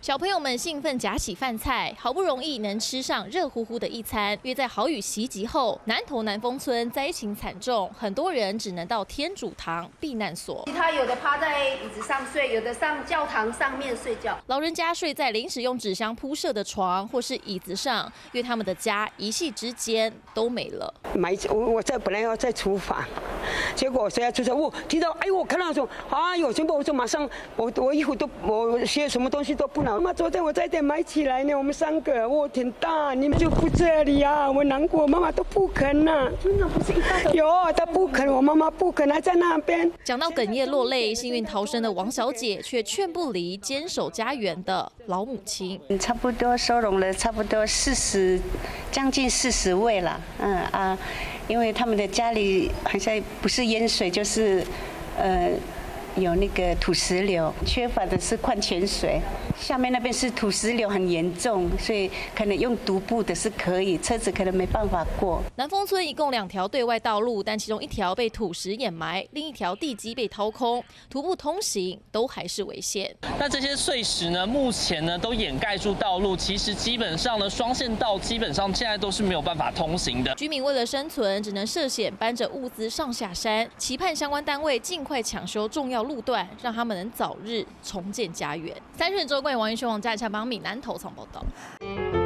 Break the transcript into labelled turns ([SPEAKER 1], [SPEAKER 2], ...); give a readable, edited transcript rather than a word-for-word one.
[SPEAKER 1] 小朋友们兴奋夹起饭菜，好不容易能吃上热乎乎的一餐。约在豪雨袭击后，南投南丰村灾情惨重，很多人只能到天主堂避难所。
[SPEAKER 2] 他有的趴在椅子上睡，有的上教堂上面睡觉。
[SPEAKER 1] 老人家睡在临时用纸箱铺设的床或是椅子上，因为他们的家一夕之间都没了。
[SPEAKER 3] 我本来要在厨房，结果我现在出去，我听到我看到说全部我就马上我衣服都我些什么东西都不拿。妈妈昨天我在店买起来呢，我们3个，我天大，你们就不这里啊，我难过，妈妈都不肯呐。真的不是一大有，她不肯，我妈妈不肯，还在那边。
[SPEAKER 1] 讲到哽咽落泪，幸运逃生的王小姐却劝不离坚守家园的老母亲。
[SPEAKER 4] 差不多收容了差不多将近40位了，因为他们的家里好像不是淹水就是有那个土石流，缺乏的是矿泉水。下面那边是土石流很严重，所以可能用独步的是可以，车子可能没办法过。
[SPEAKER 1] 南丰村一共2条对外道路，但其中1条被土石掩埋，另一条地基被掏空，徒步通行都还是危险。
[SPEAKER 5] 那这些碎石呢，目前呢都掩盖住道路，其实基本上呢双线道基本上现在都是没有办法通行的。
[SPEAKER 1] 居民为了生存，只能涉险搬着物资上下山，期盼相关单位尽快抢修重要路段，让他们能早日重建家园。3立周冠王一轩、王家强帮闽南投场报道。